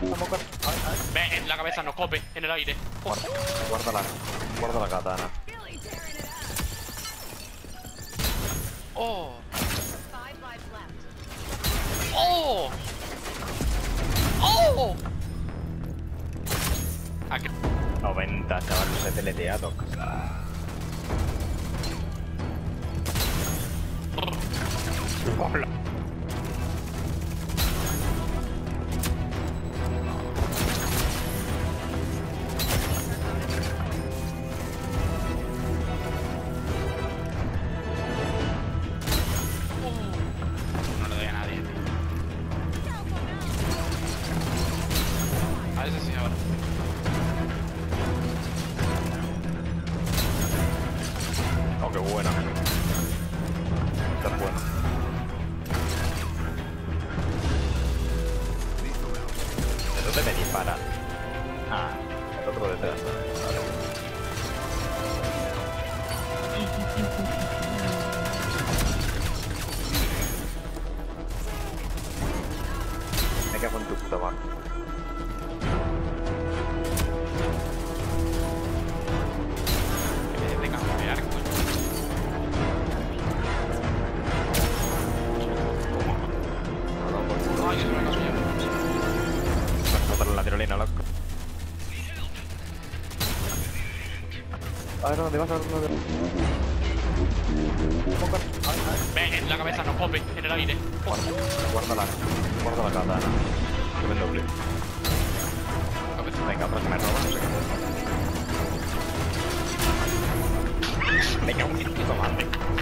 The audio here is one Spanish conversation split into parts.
Ve en la cabeza, no cope, en el aire. Guarda la katana. Oh. Oh. Oh. Aquí. 90, chaval, no se teletea, toca. Hola. No le doy a nadie, tío. A ese sí ahora. Oh, qué buena. Está bueno. ¿De dónde me dispara? Ah, el otro detrás. Me cago en tu puta madre. Que me tenga que pegar, coño. Ay, que se me caso ya. Para la tirolina, loco. A ver, ¿dónde vas? Ve en la cabeza, no cope, en el aire. Guarda la katana. Que me doble. Venga, pero que me roba, no sé qué. Venga, un puto madre.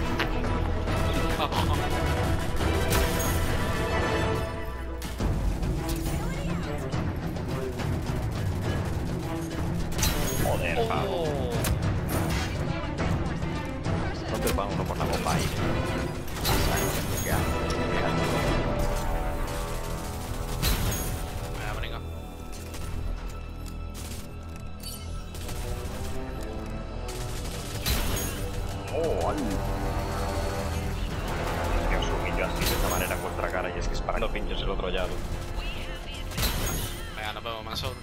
Joder, pavo. ¿Dónde va uno por la bomba ahí? Venga. Oh, Dios, un pillo así de esta manera en vuestra cara y es que es para los pinchos el otro ya. Venga, nos vemos más solo.